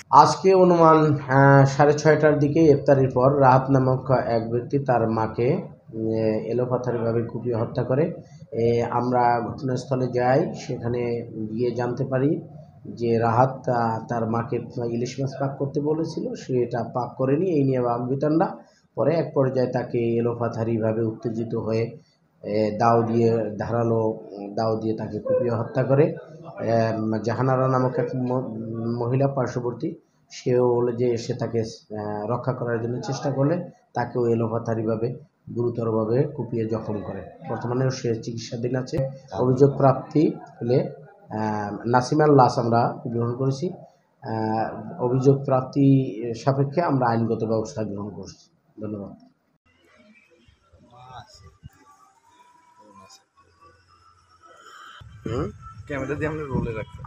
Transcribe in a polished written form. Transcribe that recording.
আজকে অনুমান 6:30টার দিকে ইফতারির পর রাহাত নামক এক ব্যক্তি তার মাকে এলোপাথারিভাবে কুপিয়ে হত্যা করে। আমরা ঘটনাস্থলে যাই, সেখানে গিয়ে জানতে পারি যে রাহাত তার মাকে ইলিশ মাছ পাক করতে বলেছিল, সে এটা পাক করেনি। এই নিয়ে বাকবিতণ্ডা। পরে এক পর্যায়ে তাকে এলোপাথারিভাবে উত্তেজিত হয়ে দিয়ে ধারালো দাও দিয়ে তাকে কুপিয়ে হত্যা করে। জাহানারা নামক এক মহিলা পার্শ্ববর্তী, সেও হলো যে সে তাকে রক্ষা করার জন্য চেষ্টা করলে তাকেও এলোপাথারিভাবে গুরুতরভাবে কুপিয়ে জখম করে। বর্তমানে সে চিকিৎসাধীন আছে। অভিযোগ প্রাপ্তি হলে নাসিমার লাশ আমরা গ্রহণ করেছি। অভিযোগ প্রাপ্তি সাপেক্ষে আমরা আইনগত ব্যবস্থা গ্রহণ করছি। ধন্যবাদ। ক্যামেরা দিয়ে আমরা রোলে রাখতাম।